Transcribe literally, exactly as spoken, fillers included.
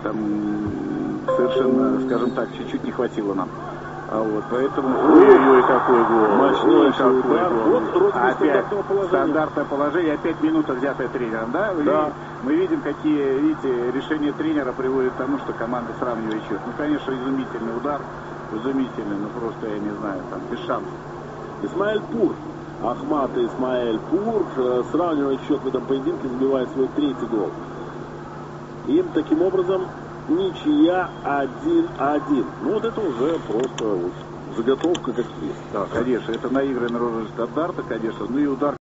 там совершенно, скажем так, чуть-чуть не хватило нам. А вот, поэтому... Ой-ой-ой, какой гол. Мощной какой удар. гол. Вот опять положения. Стандартное положение, опять минута взятая тренером, да? Да. Мы видим, какие, видите, решения тренера приводят к тому, что команда сравнивает счет. Ну, конечно, изумительный удар, изумительный, ну просто, я не знаю, там, без шансов. Исмаэль Пур. Ахмат и Исмаэль Пур сравнивает счет в этом поединке, забивает свой третий гол. Им таким образом ничья один-один. Ну вот это уже просто вот заготовка как есть. Да, конечно, это наигранный розыгрыш стандарта, конечно, ну и удар.